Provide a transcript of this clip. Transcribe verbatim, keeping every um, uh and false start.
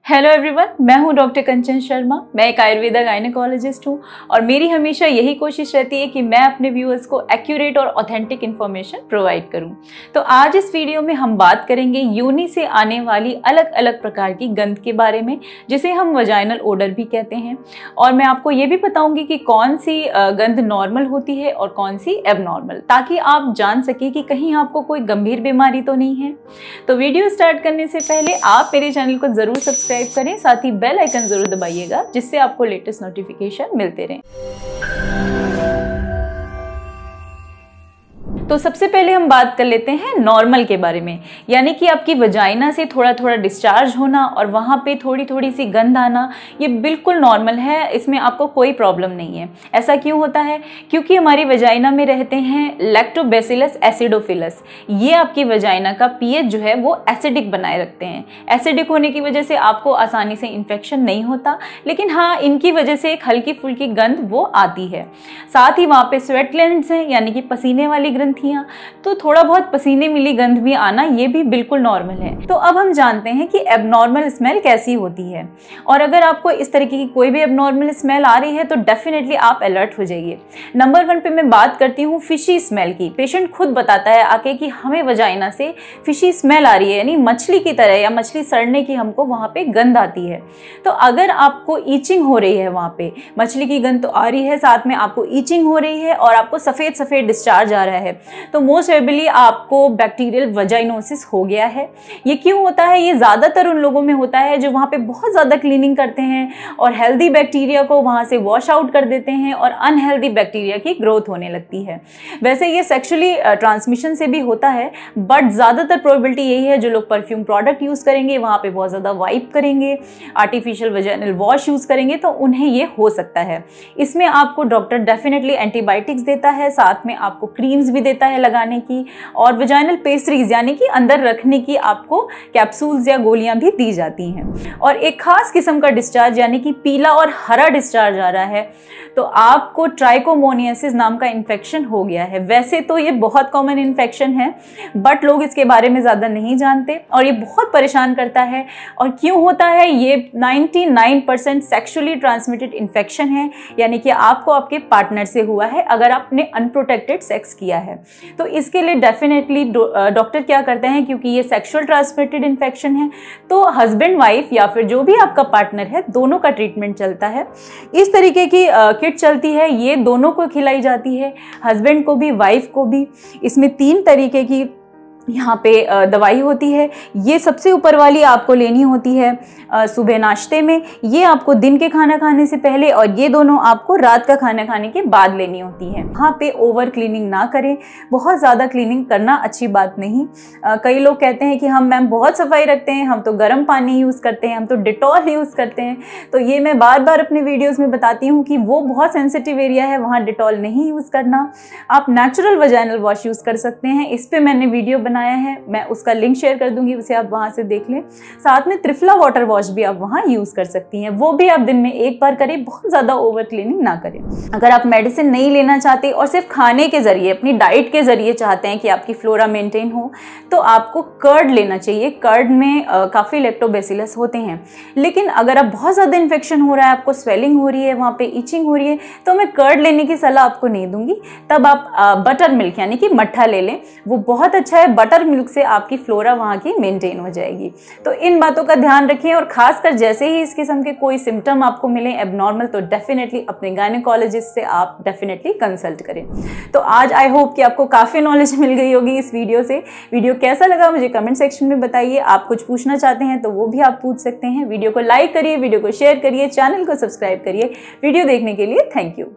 Hello everyone, मैं हूं doctor कंचन शर्मा। मैं एक आयुर्वेदा गायनेकोलॉजिस्ट हूं और मेरी हमेशा यही कोशिश रहती है कि मैं अपने व्यूअर्स को एक्यूरेट और ऑथेंटिक इन्फॉर्मेशन प्रोवाइड करूं। तो आज इस वीडियो में हम बात करेंगे योनि से आने वाली अलग अलग प्रकार की गंध के बारे में, जिसे हम वजाइनल ओडर भी कहते हैं। और मैं आपको ये भी बताऊंगी कि कौन सी गंध नॉर्मल होती है और कौन सी एबनॉर्मल, ताकि आप जान सके कि कहीं आपको कोई गंभीर बीमारी तो नहीं है। तो वीडियो स्टार्ट करने से पहले आप मेरे चैनल को जरूर सब्सक्राइब करें, साथ ही बेल आइकन जरूर दबाइएगा, जिससे आपको लेटेस्ट नोटिफिकेशन मिलते रहें। तो सबसे पहले हम बात कर लेते हैं नॉर्मल के बारे में, यानी कि आपकी वजाइना से थोड़ा थोड़ा डिस्चार्ज होना और वहाँ पे थोड़ी थोड़ी सी गंध आना, ये बिल्कुल नॉर्मल है। इसमें आपको कोई प्रॉब्लम नहीं है। ऐसा क्यों होता है? क्योंकि हमारी वजाइना में रहते हैं लैक्टोबैसिलस एसिडोफिलस। ये आपकी वजाइना का पीएच जो है वो एसिडिक बनाए रखते हैं। एसिडिक होने की वजह से आपको आसानी से इन्फेक्शन नहीं होता, लेकिन हाँ, इनकी वजह से एक हल्की फुल्की गंध वो आती है। साथ ही वहाँ पे स्वेट ग्लैंड्स हैं, यानी कि पसीने वाली ग्रंथि, तो थोड़ा बहुत पसीने मिली गंध भी आना, ये भी बिल्कुल नॉर्मल है। तो अब हम जानते हैं कि एबनॉर्मल स्मेल कैसी होती है। और अगर आपको इस तरीके की कोई भी एबनॉर्मल स्मेल आ रही है तो डेफिनेटली आप अलर्ट हो जाइए। नंबर वन पे मैं बात करती हूँ फिशी स्मेल की। पेशेंट खुद बताता है आके कि हमें वजाइना से फिशी स्मेल आ रही है, यानी मछली की तरह या मछली सड़ने की हमको वहाँ पे गंध आती है। तो अगर आपको ईचिंग हो रही है, वहाँ पे मछली की गंध तो आ रही है, साथ में आपको ईचिंग हो रही है और आपको सफेद सफेद डिस्चार्ज आ रहा है, तो मोस्ट प्रोबेबली आपको बैक्टीरियल वजाइनोसिस हो गया है। ये क्यों होता है? ये ज़्यादातर उन लोगों में होता है जो वहाँ पे बहुत ज़्यादा क्लीनिंग करते हैं और हेल्दी बैक्टीरिया को वहाँ से वॉश आउट कर देते हैं और अनहेल्दी बैक्टीरिया की ग्रोथ होने लगती है। वैसे ये सेक्सुअली ट्रांसमिशन से भी होता है, बट ज़्यादातर प्रोबेबिलिटी यही है जो लोग परफ्यूम प्रोडक्ट यूज़ करेंगे, वहाँ पर बहुत ज़्यादा वाइप करेंगे, आर्टिफिशियल वजाइनल वॉश यूज़ करेंगे, तो उन्हें ये हो सकता है। इसमें आपको डॉक्टर डेफिनेटली एंटीबायोटिक्स देता है, साथ में आपको क्रीम्स भी देता है लगाने की, और वजाइनल पेस्ट्रीज यानी कि अंदर रखने की आपको कैप्सूल्स या गोलियां भी दी जाती हैं। और एक खास किस्म का डिस्चार्ज यानी कि पीला और हरा डिस्चार्ज आ रहा है, तो आपको ट्राइकोमोनियासिस नाम का इन्फेक्शन हो गया है। वैसे तो ये बहुत कॉमन इन्फेक्शन है, बट लोग इसके बारे में ज़्यादा नहीं जानते और ये बहुत परेशान करता है। और क्यों होता है? ये निन्यानवे परसेंट सेक्सुअली ट्रांसमिटेड इन्फेक्शन है, यानी कि आपको आपके पार्टनर से हुआ है अगर आपने अनप्रोटेक्टेड सेक्स किया है। तो इसके लिए डेफिनेटली डॉक्टर क्या करते हैं, क्योंकि ये सेक्सुअल ट्रांसमिटेड इन्फेक्शन है, तो हस्बैंड वाइफ या फिर जो भी आपका पार्टनर है, दोनों का ट्रीटमेंट चलता है। इस तरीके की किट चलती है, ये दोनों को खिलाई जाती है, हस्बैंड को भी वाइफ को भी। इसमें तीन तरीके की यहाँ पे दवाई होती है। ये सबसे ऊपर वाली आपको लेनी होती है सुबह नाश्ते में, ये आपको दिन के खाना खाने से पहले, और ये दोनों आपको रात का खाना खाने के बाद लेनी होती है। यहाँ पे ओवर क्लीनिंग ना करें, बहुत ज़्यादा क्लीनिंग करना अच्छी बात नहीं। कई लोग कहते हैं कि हम मैम बहुत सफाई रखते हैं, हम तो गर्म पानी यूज़ करते हैं, हम तो डिटॉल यूज़ करते हैं। तो ये मैं बार बार अपने वीडियोज़ में बताती हूँ कि वो बहुत सेंसिटिव एरिया है, वहाँ डिटॉल नहीं यूज़ करना। आप नेचुरल वजाइनल वॉश यूज़ कर सकते हैं। इस पर मैंने वीडियो बनाया है, मैं उसका लिंक शेयर कर दूंगी, उसे आप वहां से देख लें। साथ में त्रिफला वाटर वॉश भी आप वहां यूज कर सकती हैं, वो भी आप दिन में एक बार करें, बहुत ज्यादा ओवर क्लीनिंग ना करें। अगर आप मेडिसिन नहीं लेना चाहते और सिर्फ खाने के जरिए, अपनी डाइट के जरिए चाहते हैं कि आपकी फ्लोरा मेंटेन हो, तो आपको कर्ड लेना चाहिए। कर्ड में आ, काफी लैक्टोबैसिलस होते हैं। लेकिन अगर आप बहुत ज्यादा इन्फेक्शन हो रहा है, आपको स्वेलिंग हो रही है, वहां पे इचिंग हो रही है, तो मैं कर्ड लेने की सलाह आपको नहीं दूंगी। तब आप आ, बटर मिल्क यानी कि मट्ठा ले लें, वो बहुत अच्छा है। बटर मिल्क से आपकी फ्लोरा वहाँ की मेंटेन हो जाएगी। तो इन बातों का ध्यान रखें, और खासकर जैसे ही इस किस्म के कोई सिम्टम आपको मिले एबनॉर्मल, तो डेफिनेटली अपने गायनेकोलॉजिस्ट से आप डेफिनेटली कंसल्ट करें। तो आज आई होप कि आपको काफ़ी नॉलेज मिल गई होगी इस वीडियो से। वीडियो कैसा लगा मुझे कमेंट सेक्शन में बताइए। आप कुछ पूछना चाहते हैं तो वो भी आप पूछ सकते हैं। वीडियो को लाइक करिए, वीडियो को शेयर करिए, चैनल को सब्सक्राइब करिए। वीडियो देखने के लिए थैंक यू।